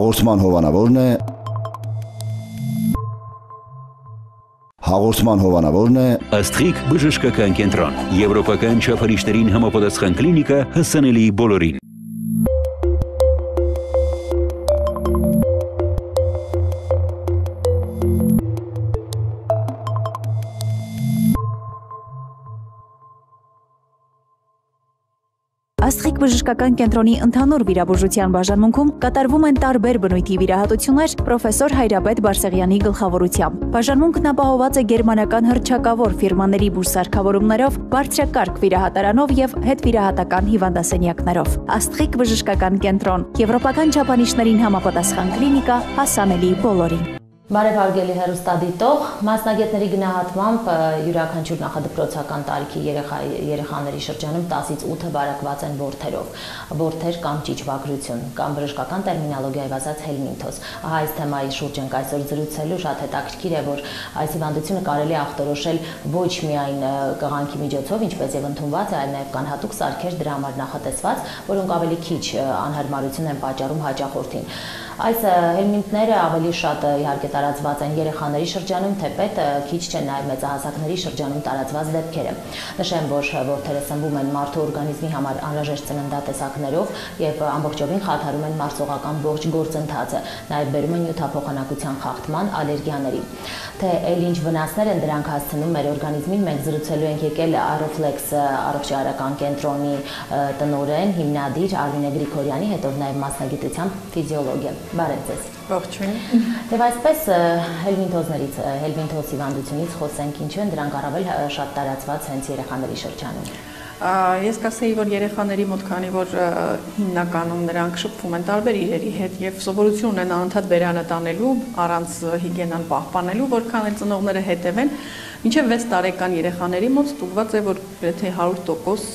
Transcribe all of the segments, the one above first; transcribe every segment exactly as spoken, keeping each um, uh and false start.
Հաղորդման հովանավորն է Հաղորդման հովանավորն է Աստղիկ բժշկական կենտրոն, եվրոպական չափանիշներին համապատասխան կլինիկա հասանելի բոլորին։ Աստղիկ բժշկական կենտրոնի ընդհանուր վիրաբուժության բաժանմունքում կատարվում են տարբեր բնույթի վիրահատություններ պրոֆեսոր Հայրապետ Բարսեղյանի գլխավորությամբ։ Բաժանմունքն ապահոված է գերմանական հռչակավոր ֆիրմաների բուժսարքավորումներով, բարձրակարգ վիրահատարանով եւ հետվիրահատական հիվանդասենյակներով։ Աստղիկ բժշկական կենտրոն, եվրոպական չափանիշներին համապատասխան կլինիկա, հասանելի բոլորին։ Բարև հարգելի հեռուստադիտող, մասնագետների գնահատմամբ յուրաքանչյուր նախադպրոցական տարիքի երեխաների շրջանում տասից ութը վարակված են որդերով, որդեր կամ ճիճվագրություն, կամ բժշկական տերմինոլոգիայով ասած հելմինթոզ։ Ահա այս թեմայի շուրջ ենք այսօր զրուցելու, շատ հետաքրքիր է, որ այս հիվանդությունը կարելի է ախտորոշել ոչ միայն կղանքի միջոցով, ինչպես եւ ընդունված է, այլ նաեւ կան հատուկ սարքեր դրա համար նախատեսված, որոնք ավելի քիչ անհարմարություն են պատճառում հաճախորդին։ Այս հելմինթները ավելի շատ իհարկե տարածված են երեխաների շրջանում, թեպետ քիչ չեն նաև մեծահասակների շրջանում տարածված դեպքերը։ Նշեմ, որ որդերը սնվում են մարդու օրգանիզմի համար անհրաժեշտ ծննդատեսակներով եւ ամբողջովին խաթարում են մարսողական ողջ գործընթացը, նաև բերում են նյութափոխանակության խախտման, ալերգիաների։ Թե այլ ինչ վնասներ են դրանք հասցնում մեր օրգանիզմին, մենք զրուցելու ենք եկել Aeroflex առողջարարական կենտրոնի տնօրեն, հիմնադիր Արմինե Գրիգորյանի, հետո նաև մասնագիտությամբ ֆիզիոլոգիա։ Բարև ձեզ։ Ողջույն։ Եվ այսպես հելմինթոզներից, հելմինթոզ հիվանդությունից խոսենք, ինչու են դրանք առավել շատ տարածված հենց երեխաների շրջանում։ Ես կասեի, որ երեխաների մոտ, քանի որ հիմնականում նրանք շփվում են տարբեր իրերի հետ եւ սովորություն ունեն անընդհատ բերանը տանելու, առանց հիգիենան պահպանելու, որքան էլ ծնողները հետևեն, մինչեւ վեց տարեկան երեխաների մոտ ստուգված է, որ գրեթե հարյուր տոկոս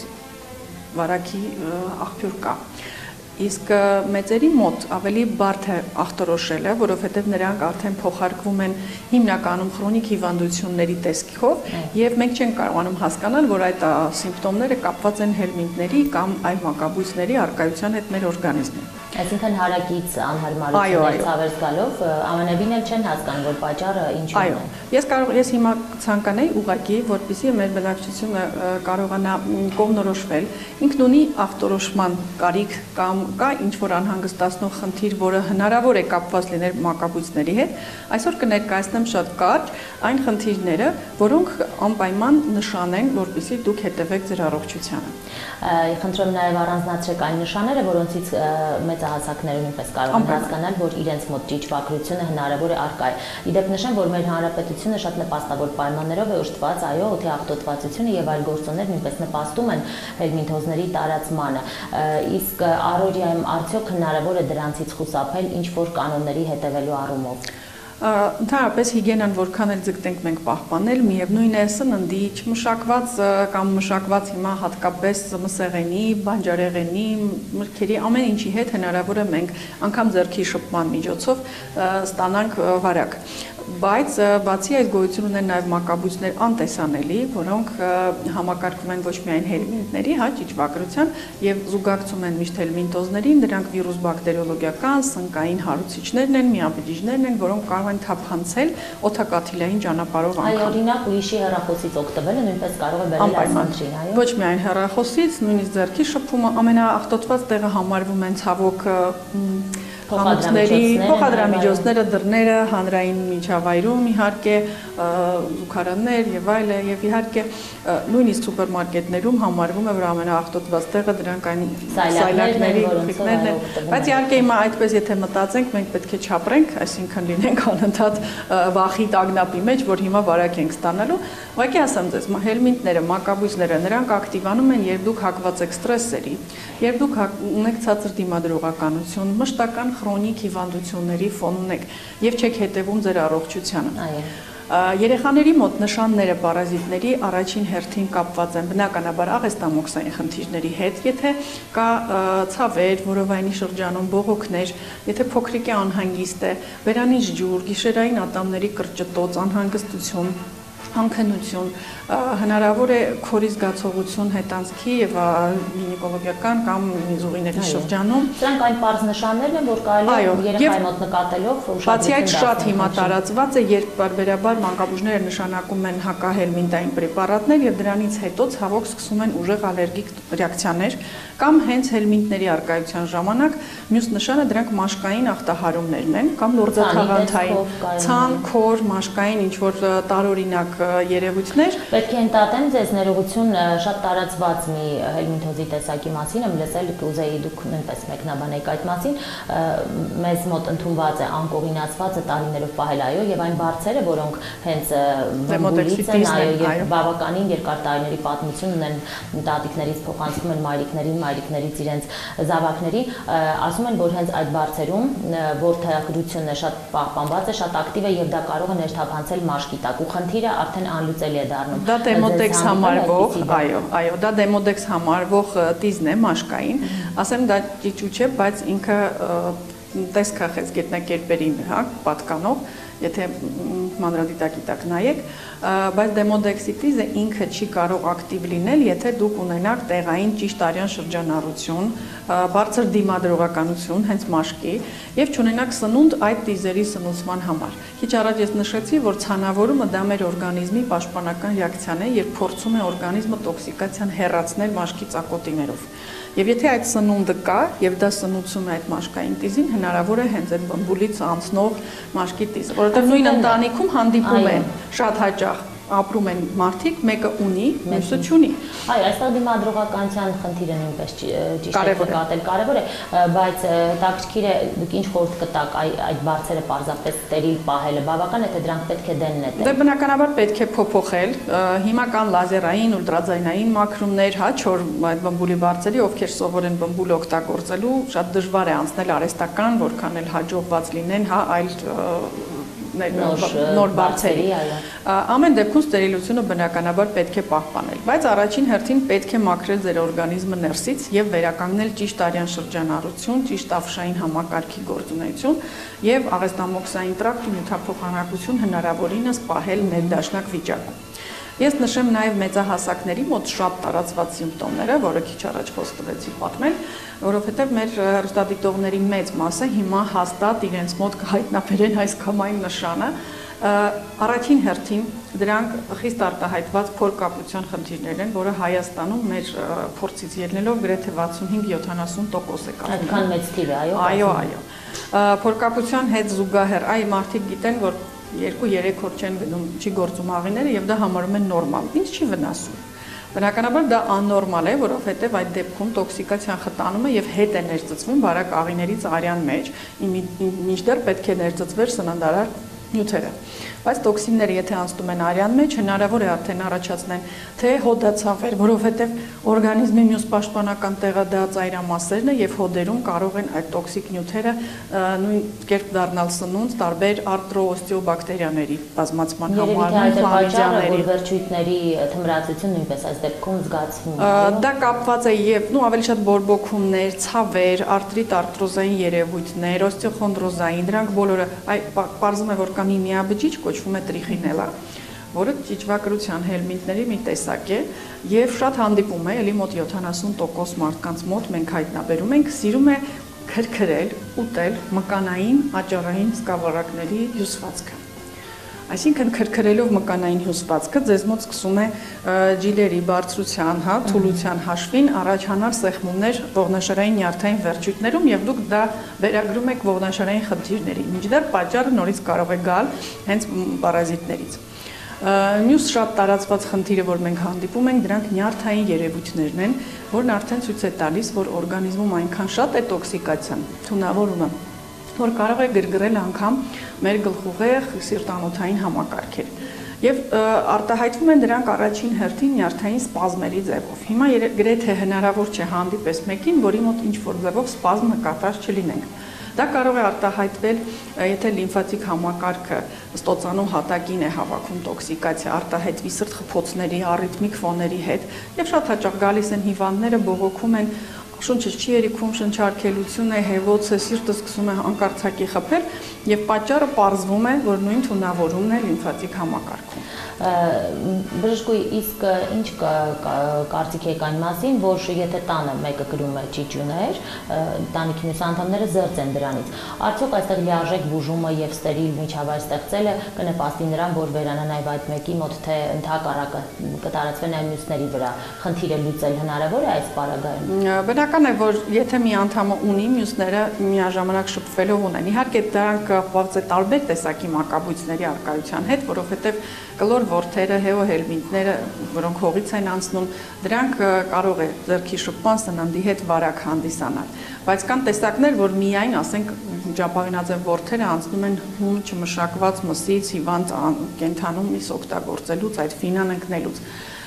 վարակի աղբյուր կա։ Իսկ մեծերի մոտ ավելի բարդ է ախտորոշելը, որովհետև նրանք արդեն փոխարկվում են հիմնականում քրոնիկ հիվանդությունների տեսքով եւ մենք չենք կարողանում հասկանալ, որ այդ սիմպտոմները կապված են հելմինթների կամ այլ մակաբույծների առկայության հետ մեր օրգանիզմում։ Այսինքն հարակից անհարմարություններ ցավեր զգալով ամենևին էլ չեն հասկանում, որ պատճառը ինչու է։ Ես կարող ես հիմա ցանկանայի ուղղակի, որպեսզի մեր բնակչությունը կարողանա կողմնորոշվել։ Ինքն ունի ախտորոշման կարիք կամ կա ինչ-որ անհանգստացնող խնդիր, որը հնարավոր է կապված լինել մակաբույծների հետ, այսօր կներկայացնեմ շատ կարճ այն խնդիրները, որոնք անպայման նշան են, որպեսզի դուք հետևեք ձեր առողջությանը։ Խնդրում նաև առանձնացրեք այն նշանները, որոնցից մեծահասակները նույնպես կարող են հասկանալ, որ իրենց մոտ ճիճվագրությունը հնարավոր է առկա է։ Իդեպ նշեմ, որ մեր հանրապետությունը շատ նպաստավոր պայմաններով է օժտված, այո, օդի աղտոտվածությունը եւ այլ գործոններ նույնպես նպաստում են հելմինթոզների տարածմանը։ Իսկ առօրյայում արդյոք հնարավոր է դրանցից խուսափել ինչ որ կանոնների հետևելու առումով։ Ընդհանրապես հիգիենան որքան էլ ձգտենք մենք պահպանել, միևնույն է սննդի, չմշակված կամ մշակված հիմա հատկապես մսեղենի, բանջարեղենի, մրգերի ամեն ինչի հետ հնարավոր է մենք անգամ ձեռքի շփման միջոցով ստանանք վարակ։ Բայց բացի այդ գոյություն ունեն նաև մակաբույծներ անտեսանելի, որոնք համակարգվում են ոչ միայն հելմինթների, հա, ճիճվագրության եւ զուգակցում են միշտ հելմինթոզներին, դրանք վիրուս բակտերիոլոգիական, սնկային հարուցիչներն են, միաբջիջներն են, որոնք կարող են թափանցել օդակաթիլային ճանապարհով անգամ։ Այո, օրինակ ուրիշի հեռախոսից օգտվելը նույնպես կարող է բերել այս խնդրին, այո։ Ոչ միայն հեռախոսից, նույնիսկ ձեռքի շփումը ամենաաղտոտված տեղը համարվում են ցավոք խանութների, փոխադրամիջոցները, դռները, հանրային միջավայրում իհարկե, զուգարաններ եւ այլը, եւ իհարկե նույնիսկ սուպերմարկետներում համարվում է, որ ամենաաղտոտված տեղը դրանք այն սայլակների գլխիկներն են, բայց իհարկե հիմա այդպես եթե մտածենք, մենք պետք է չապրենք, այսինքն լինենք անընդհատ վախի տագնապի մեջ, որ հիմա վարակ ենք ստանալու։ Ուղղակի ասեմ ձեզ, հելմինթները, մակաբույծները, նրանք ակտիվանում են, երբ դուք հակված եք ստրեսերի, երբ դուք ունեք ցածր դիմադրողականություն, մշտական քրոնիկ հիվանդությունների ֆոն ունեք եւ չեք հետևում ձեր առողջությանը։ Այո։ Երեխաների մոտ նշանները պարազիտների առաջին հերթին կապված են բնականաբար աղեստամոքսային խնդիրների հետ, եթե կա ցավեր, որովայնի շրջանում բողոքներ, եթե փոքրիկ է անհանգիստ է, բերանից ջուր, գիշերային ատամների կրճտոց, անհանգստություն, անքնություն, հնարավոր է քորի զգացողություն հետանցքի եւ գինեկոլոգիական կամ զուգիների շրջանում։ Սրանք այն պարզ նշաններն են, որ կարելի է երեխայի մոտ նկատելով ուշադրություն դարձնել։ Բացի այդ շատ հիմա տարածված է, երբ բարբերաբար մանկաբույժները նշանակում են հակահելմինտային պրեպարատներ եւ դրանից հետո ցավոք սկսում են ուժեղ ալերգիկ ռեակցիաներ կամ հենց հելմինտների արկայության ժամանակ մյուս նշանը դրանք մաշկային ախտահարումներն են կամ լորձաթաղանթային ցան, քոր, մաշկային ինչ որ տարօրինակ երևույթներ։ Պետք է ընդդատեմ ձեզ ներողություն, շատ տարածված մի հելմինթոզի տեսակի մասին եմ լսել, կուզեի դուք նույնպես մեկնաբանեք այդ մասին։ Մեզ մոտ ընդունված է անկողինացվածը տարիներով պահել, այո, եւ այն բարձերը, որոնք հենց բմբուլից են, այո, եւ բավականին երկար տարիների պատմություն ունեն, տատիկներից փոխանցվում են մայրիկներին, մայրիկներից իրենց զավակներին, ասում են, որ հենց այդ բարձերում որդեգրությունը շատ պահպանված է, շատ ակտիվ է եւ դա կարող է ներթափանցել մաշկի տակ ու խնդիրը արդեն անլուծելի է դառնում։ Դա դեմոդեքս համարվող, այո, այո, դա դեմոդեքս համարվող տիզն է մաշկային, ասեմ դա ճիճու չէ, բայց ինքը տեսքախեց գետնակերպերին, հա, պատկանող, եթե մանրադիտակի տակ նայեք, բայց դեմոդեքսիտիզը ինքը չի կարող ակտիվ լինել, եթե դուք ունենաք տեղային ճիշտ արյան շրջանառություն, բարձր դիմադրողականություն հենց մաշկի եւ չունենաք սնունդ այդ տիզերի սնուցման համար։ Քիչ առաջ ես նշեցի, որ ցանավորումը դա մեր օրգանիզմի պաշտպանական ռեակցիան է, երբ փորձում է օրգանիզմը տոքսիկացիան հեռացնել մաշկի ծակոտիներով։ Եվ եթե այդ սնունդը կա եւ դա սնուցում է այդ մաշկային տիզին, հնարավոր է հենց այդ բմբուլից անցնող մաշկի տիզը, որովհետեւ նույն ընտանիքում հանդիպում են շատ հաճախ ապրում են մարդիկ, մեկը ունի, մյուսը չունի։ Այո, այստեղ դիմադրողականության խնդիրը նույնպես ճիշտ է նկատել, կարևոր է, բայց հետաքրքիր է դուք ինչ խորհուրդ կտաք այդ բարձերը պարզապես ստերիլ պահելը, բավական է թե դրանք պետք է դեն նետել։ Դե բնականաբար պետք է փոփոխել, հիմա կան լազերային, ուլտրաձայնային մաքրումներ, հա, չոր այդ բմբուլի բարձերի, ովքեր սովոր են բմբուլը օգտագործելու, շատ դժվար է անցնել արհեստական, որքան էլ հաջողված լինեն, հա, այլ նոր բարձերի, ամեն դեպքում ստերիլությունը բնականաբար պետք է պահպանել, բայց առաջին հերթին պետք է մաքրել ձեր օրգանիզմը ներսից եւ վերականգնել ճիշտ արյան շրջանառություն, ճիշտ ափշային համակարգի գործունեություն եւ աղեստամոքսային տրակտի նյութափոխանակություն հնարավորինս պահել ներդաշնակ վիճակում։ Ես նշեմ նաև մեծահասակների մոտ շատ տարածված սիմպտոմները, որը քիչ առաջ խոստովեցի պատմել, որովհետև մեր հեռուստադիտողների մեծ մասը հիմա հաստատ իրենց մոտ կհայտնաբերեն այս քամային նշանը։ Առաջին հերթին դրանք խիստ արտահայտված փորկապության խնդիրներ են, որը Հայաստանում մեր փորձից ելնելով գրեթե վաթսունհինգ տոկոս-յոթանասուն տոկոս է կազմում։ Այդքան մեծ թիվ է, այո։ Այո, այո։ Փորկապության հետ զուգահեռ այ մարդիկ գիտեն, որ երկու-երեք օր չեն գնում, չի գործում աղիները եւ դա համարում են նորմալ։ Ինչ չի վնասում։ Բնականաբար դա աննորմալ է, որովհետեւ այդ դեպքում տոքսիկացիան խտանում է եւ հետ է ներծծվում բարակ աղիներից արյան մեջ, մինչդեռ պետք է ներծծվեր սննդարար նյութերը։ Բայց տոքսինները եթե անցնում են արյան մեջ, հնարավոր է արդեն առաջացնեն թե հոդացավեր, որովհետև օրգանիզմի մյուս պաշտպանական տեղը դա ծայրամասերն է եւ հոդերում կարող են այդ տոքսիկ նյութերը նույն կերպ դառնալ սնունդ տարբեր արտրոօստեոբակտերիաների բազմացման համար, ինֆլամացիաների, վերջույթների թմրացություն նույնպես այս դեպքում զգացվում է։ Դա կապված է եւ նու ավելի շատ բորբոքումներ, ցավեր, արտրիտ, արտրոզային երևույթներ, օստեոխոնդրոզային, դրանք բոլորը այ պարզվում է որ կա մի միաբջիջ կոչվում է տրիխինելա, որը ճիճվագրության հելմինտների մի տեսակ է եւ շատ հանդիպում է, էլի մոտ յոթանասուն տոկոս մարդկանց մոտ մենք հայտնաբերում ենք, սիրում է քրքրել, ուտել մկանային աճառային սկավառակների հյուսվածքը։ Այսինքն քրքրելով մկանային հյուսվածքը ձեզ մոտ սկսում է ջիլերի բարձրության, հա, թուլության հաշվին առաջանալ սեղմումներ ողնաշարային նյարդային վերջույթներում եւ դուք դա վերագրում եք ողնաշարային խնդիրների։ Մինչդեռ պատճառը նորից կարող է գալ հենց պարազիտներից։ Մյուս շատ տարածված խնդիրը, որ մենք հանդիպում ենք, դրանք նյարդային երևույթներն են, որն արդեն ցույց է տալիս, որ օրգանիզմում այնքան շատ է տոքսիկացիան, թունավորումը, որ կարող է գրգռել անգամ մեր գլխուղեղ սիրտանոթային համակարգեր։ Եվ արտահայտվում են դրանք առաջին հերթին նյարդային սպազմերի ձևով։ Հիմա գրեթե հնարավոր չէ հանդիպես մեկին, որի մոտ ինչ-որ ձևով սպազմ նկատած չլինենք։ Դա կարող է արտահայտվել, եթե լիմֆատիկ համակարգը ստոծանու հատակին է հավաքում տոքսիկացիա, արտահայտվի սրտխփոցների, առիթմիկ ֆոների հետ, եւ շատ հաճախ գալիս են հիվանդները, բողոքում են, շունչը չի երիքում, շնչարգելություն է, հեվոց է, սիրտը սկսում է անկարծակի խփել եւ պատճառը պարզվում է, որ նույն թունավորումն է լիմֆատիկ համակարգում։ Բժշկուհի, իսկ ինչ կարծիք եք այն մասին, որ եթե տանը մեկը կրում է ճիճուներ, տանիքի մյուս անդամները զերծ են դրանից, արդյոք այստեղ լիարժեք բուժումը եւ ստերիլ միջավայր ստեղծելը կնպաստի նրան, որ վերանա նաեւ այդ մեկի մոտ, թե ընդհակառակը կտարածվի նաեւ մյուսների վրա, խնդիրը լուծել հնարավոր է այս պարագայում։ Բնական է, որ եթե մի անդամը ունի, մյուսները միաժամանակ շփվելով ունեն։ Իհարկե դրանք կապված է տարբեր տեսակի մակաբույծների առկայության հետ, որովհետեւ կլոր ворթերը, հեոհելմինտները, որոնք հողից են անցնում, դրանք կարող է ձեռքի շփման սննդի հետ վարակ հանդիսանալ։ Բայց կան տեսակներ, որ միայն, ասենք, ջապավենաձև ворթերը անցնում են հում չմշակված մսից հիվանդ կենդանու միս օգտագործելուց, այդ ֆինան ընկնելուց։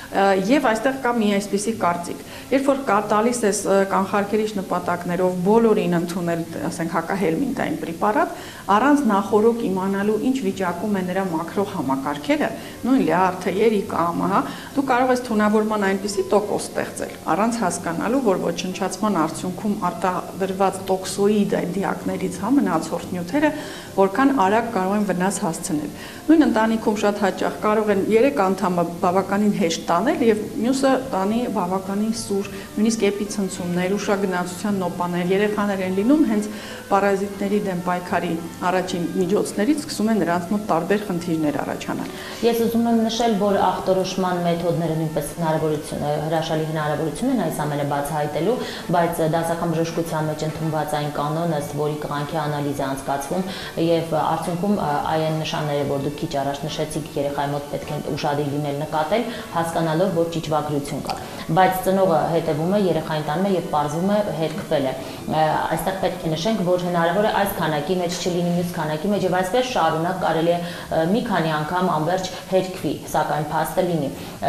Եվ այստեղ կա մի այսպիսի կարծիք։ Երբ որ կա տալիս ես կանխարգելիչ նպատակներով բոլորին ընդունել, ասենք, հակահելմինտային պրեպարատ, առանց նախորոք իմանալու ինչ վիճակում է նրա մակրո համակարգերը, նույն լյարդերը կամ, հա, դու կարող ես թունավորման այնպիսի տոկոս ստեղծել, առանց հասկանալու, որ ոչնչացման արդյունքում արտադրված տոքսոիդ այդ դիակներից, հա, մնացորդ նյութերը որքան արագ կարող են վնաս հասցնել։ Նույն ընտանիքում շատ հաճախ կարող են երեք անդամը բավականին հեշտ տանել եւ մյուսը տանի բավականին սուր, նույնիսկ էպիցնցումներ, ուշագնացության նոպաներ, երեխաներ են լինում հենց պարազիտների դեմ պայքարի առաջին միջոցներից սկսում են նրանց մոտ տարբեր խնդիրներ առաջանալ։ Ես ուզում եմ նշել, որ ախտորոշման մեթոդները նույնպես հնարավորություն է, հրաշալի հնարավորություն են այս ամենը բացահայտելու, բայց դասական բժշկության մեջ ընդունված այն կանոն, ըստ որի կղանքի անալիզ է անցկացվում եւ արդյունքում այն նշանները, որ դուք քիչ առաջ նշեցիք, երեխայի մոտ պետք է ուշադիր լինել, նկատել, հասկանալով, որ ճիճվագրություն կա։ Բայց ծնողը հետևում է, երեխային տանում է եւ պարզվում է հերկվել է։ Այստեղ պետք է նշենք, որ հնարավոր է այս քանակի մեջ չլինի մյուս քանակի մեջ եւ այսպես շարունակ կարելի է մի քանի անգամ անverջ հերկվի, սակայն փաստը լինի։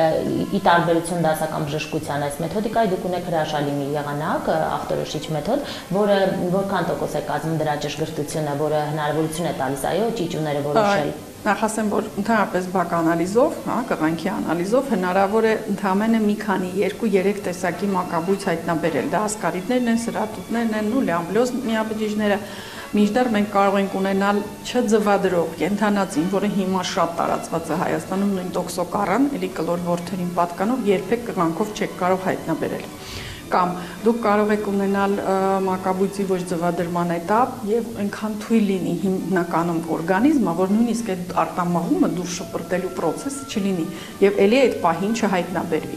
Ի տարբերություն դասական բժշկության այս մեթոդիկայի դուք ունեք հրաշալի մի եղանակ, ախտորոշիչ մեթոդ, որը որքան տոկոս է կազմում դրա ճշգրտությունը, որը հնարավորություն է տալիս այո ճիճուները որոշել։ Նախ ասեմ, որ ընդհանրապես բակ անալիզով, հա, կղանքի անալիզով հնարավոր է ընդամենը մի քանի երկու-երեք տեսակի մակաբույծ հայտնաբերել։ Դա ասկարիդներն են, սրատուտներն են, ու լյամբլոզ միաբջիջները։ Մինչդեռ մենք կարող ենք ունենալ չձվադրող կենդանածին, որը հիմա շատ տարածված է Հայաստանում, նույն տոքսոկարան, էլի կլոր ворթերին պատկանող, երբեք կղանքով չեք կարող հայտնաբերել։ Կամ դուք կարող եք ունենալ մակաբույծի ոչ ձվադրման էտապ եւ այնքան թույլ լինի հիմնականում օրգանիզմը, որ նույնիսկ այդ արտամաղումը դուրս շպրտելու process-ը չլինի եւ ելի այդ պահին չհայտնաբերվի։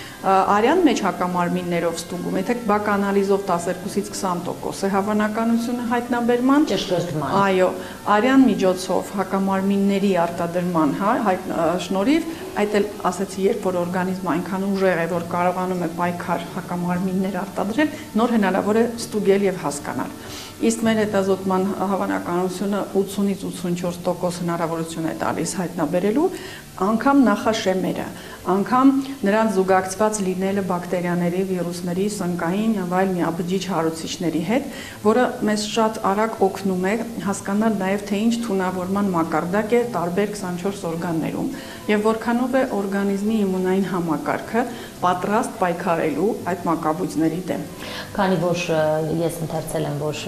Արյան մեջ հակամարմիններով ստուգում, եթե բակ անալիզով տասներկուսից քսան տոկոս է հավանականությունը հայտնաբերման, ճշգրտման։ Այո, արյան միջոցով հակամարմինների արտադրման, հա, շնորհիվ, այդ էլ ասեցի, երբ որ օրգանիզմը այնքան ուժեղ է, որ կարողանում է պայքար հակամարմիններ արտադրել, նոր հնարավոր է ստուգել եւ հասկանալ։ Իսկ մեր հետազոտման հավանականությունը ութսունից ութսունչորս տոկոս հնարավորություն է տալիս հայտնաբերելու, անգամ նախաշեմերը, անգամ նրանց զուգակցված լինելը բակտերիաների, վիրուսների, սնկային եւ այլ միաբջիջ հարուցիչների հետ, որը մեզ շատ արագ օգնում է հասկանալ նաեւ թե ինչ թունավորման մակարդակ է տարբեր քսանչորս օրգաններում եւ որքանով է օրգանիզմի իմունային համակարգը պատրաստ պայքարելու այդ մակաբույծների դեմ։ Քանի որ ես ընթերցել եմ, որ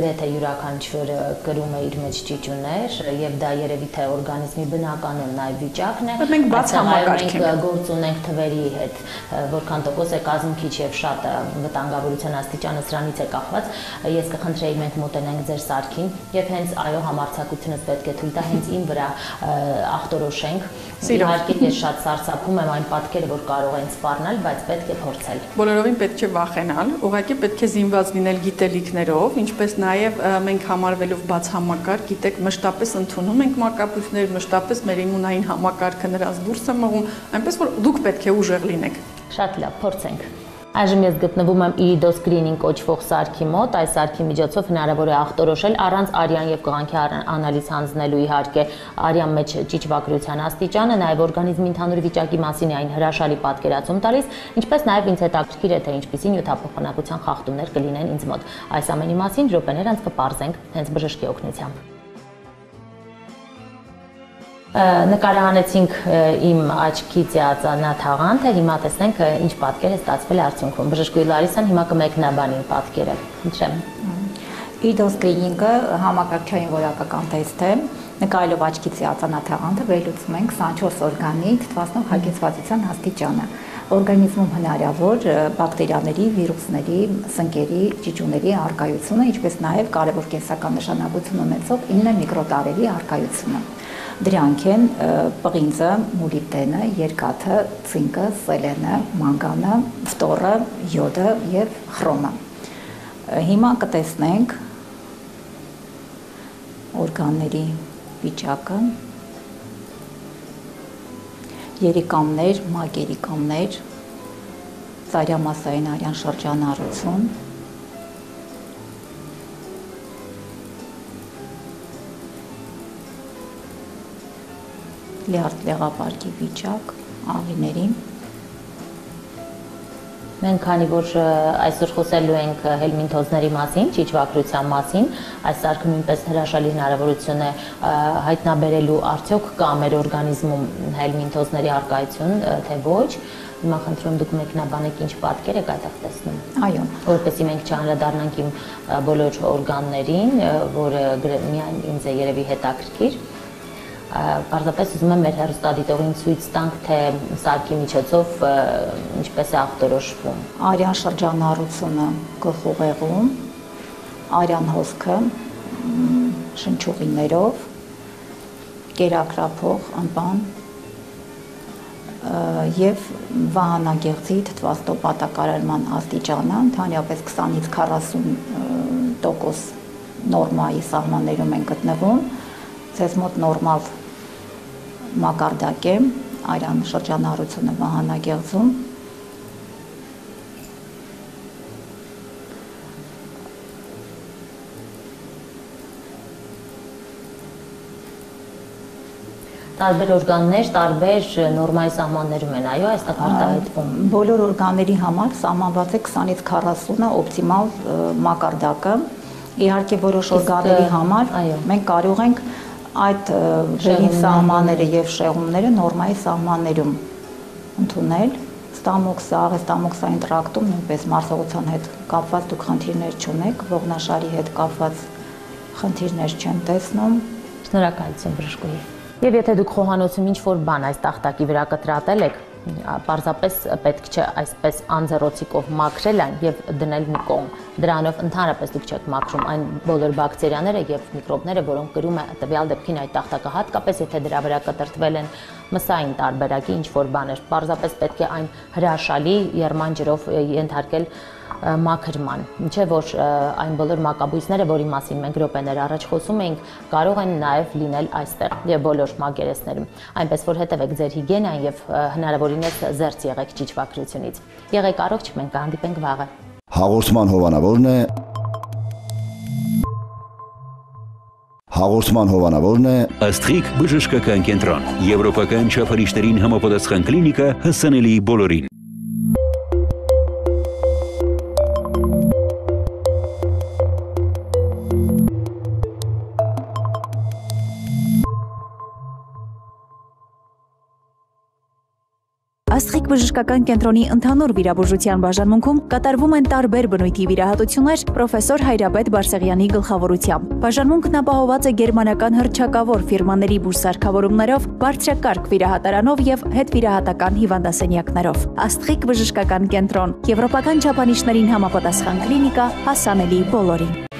գրեթե յուրաքանչյուրը կրում է իր մեջ ճիճուներ եւ դա երևի թե օրգանիզմի բնականon նաեւ վիճակն է, մենք բաց համակարգ ենք գործ ունենք թվերի հետ, որքան տոկոս է կազմում քիչ եւ շատ վտանգավորության աստիճանը սրանից է կախված, ես կխնդրեի մենք մոտենանք ձեր սարքին եւ հենց այո համարձակությունս պետք է թույլ տա հենց ին վրա ախտորոշենք։ Իհարկե ես շատ սարսափում եմ այն պատկերը, որ կարող են սպառնալ, բայց պետք է փորձել։ Բոլորովին պետք է վախենալ, ուղղակի պետք է զինված լինել գիտելիքներով, ինչպես նաև մենք համարվելով բաց համակարգ, գիտեք, մշտապես ընդունում ենք մակաբույծներ, մշտապես մեր իմունային համակարգը նրանց դուրս է մղում, այնպես որ դուք պետք է ուժեղ լինեք։ Շատ լավ, փորձենք։ Այժմ ես գտնվում եմ Irido Screening կոչվող սարքի մոտ, այս սարքի միջոցով հնարավոր է ախտորոշել առանց արյան եւ կղանքի անալիզ հանձնելու իհարկե արյան մեջ ճիճվագրության աստիճանը, նաեւ օրգանիզմի ընդհանուր վիճակի մասին այն հրաշալի պատկերացում տալիս, ինչպես նաեւ ինձ հետաքրքիր է թե ինչպիսի նյութափոխանակության խախտումներ կլինեն ինձ մոտ։ Այս ամենի մասին րոպեներ անց կպարզենք հենց բժշկի օգնությամբ։ Նկարահանեցինք իմ աչքի ծիածանա թաղանթը, հիմա տեսնենք ինչ պատկեր է ստացվել արդյունքում։ Բժշկուհի Լարիսան հիմա կմեկնաբանի պատկերը։ Խնդրեմ։ Irido Screening-ը համակարգչային որակական տեստ է, Նկարելով աչքի ծիածանաթաղանթը վերլուծում ենք քսանչորս օրգանի թթվածնով հագեցվածության աստիճանը։ Օրգանիզմում հնարավոր բակտերիաների, վիրուսների, սնկերի, ճիճուների առկայությունը, ինչպես նաև կարևոր կենսական նշանակություն ունեցող ինը միկրոտարերի առկայությունը։ Դրանք են պղինձը, մոլիբդենը, երկաթը, ցինկը, սելենը, մանգանը, ֆտորը, յոդը եւ խրոմը։ Հիմա կտեսնենք օրգանների վիճակը, երիկամներ, մագերիկամներ, ծայրամասային արյան շրջանառություն, լյարդ լեղապարկի վիճակ, աղիների։ Մենք քանի որ այսօր խոսելու ենք հելմինթոզների մասին, ճիճվագրության մասին, այս սարքը նույնպես հրաշալի հնարավորություն է հայտնաբերելու արդյոք կա մեր օրգանիզմում հելմինթոզների առկայություն, թե ոչ։ Հիմա խնդրում դուք մեկնաբանեք ինչ պատկեր եք այդտեղ տեսնում։ Այո, որպեսզի մենք չանդրադառնանք իմ բոլոր օրգաններին, որը միայն ինձ է երևի հետաքրքիր։ Պարզապես ուզում եմ մեր հեռուստադիտողին ցույց տանք, թե սարքի միջոցով ինչպես է ախտորոշվում։ Արյան շրջանառությունը գլխուղեղում, արյան հոսքը շնչուղիներով, կերակրափող անպան եւ վահանագեղձի թթվածնով պատակարարման աստիճանը ընդհանրապես քսանից քառասուն տոկոս նորմայի սահմաններում են գտնվում։ Ձեզ մոտ նորմալ մակարդակ է արյան շրջանառությունը վահանագեղձում։ Տարբեր օրգաններ, տարբեր նորմայի սահմաններում են, այո, այստեղ արտահայտվում։ Բոլոր օրգանների համար սահմանված է քսանից քառասունը օպտիմալ մակարդակը։ Իհարկե որոշ օրգանների համար մենք կարող ենք այդ վերին սահմանները եւ շեղումները նորմայի սահմաններում ընդունել։ Ստամոքսը, աղեստամոքսային տրակտում նույնպես մարսողության հետ կապված դուք խնդիրներ չունեք, ողնաշարի հետ կապված խնդիրներ չեն տեսնում։ Շնորհակալություն բժշկուհի։ Եվ եթե դուք խոհանոցում ինչ-որ բան այս տախտակի վրա կտրատել եք, պարզապես պետք չէ այսպես անձեռոցիկով մաքրել այն եւ դնել մի կողմ։ Դրանով ընդհանրապես դուք չեք մաքրում այն բոլոր բակտերիաները եւ միկրոբները, որոնք կրում է տվյալ դեպքին այդ տախտակը, հատկապես եթե դրա վրա կտրտվել են մսային տարբերակի ինչ-որ բաներ։ Պարզապես պետք է այն հրաշալի եռման ջրով ենթարկել մաքրման, չէ որ այն բոլոր մակաբույսները, որի մասին մենք րոպեներ առաջ խոսում էինք, կարող են նաև լինել այստեղ եւ բոլոր մակերեսներում։ Այնպես որ հետևեք ձեր հիգիենան եւ հնարավորինս զերծ եղեք ճիճվագրությունից։ Եղեք առողջ, մենք կհանդիպենք վաղը։ Հաղորդման հովանավորն է Հաղորդման հովանավորն է Աստղիկ բժշկական կենտրոն, եվրոպական չափանիշներին համապատասխան կլինիկա հասանելի բոլորին։ Աստղիկ բժշկական կենտրոնի ընդհանուր վիրաբուժության բաժանմունքում կատարվում են տարբեր բնույթի վիրահատություններ պրոֆեսոր Հայրաբեդ Բարսեղյանի գլխավորությամբ։ Բաժանմունքն ապահոված է գերմանական հռչակավոր ֆիրմաների բուժսարքավորումներով, բարձրակարգ վիրահատարանով եւ հետվիրահատական հիվանդասենյակներով։ Աստղիկ բժշկական կենտրոն, եվրոպական չափանիշներին համապատասխան կլինիկա, հասանելի բոլորին։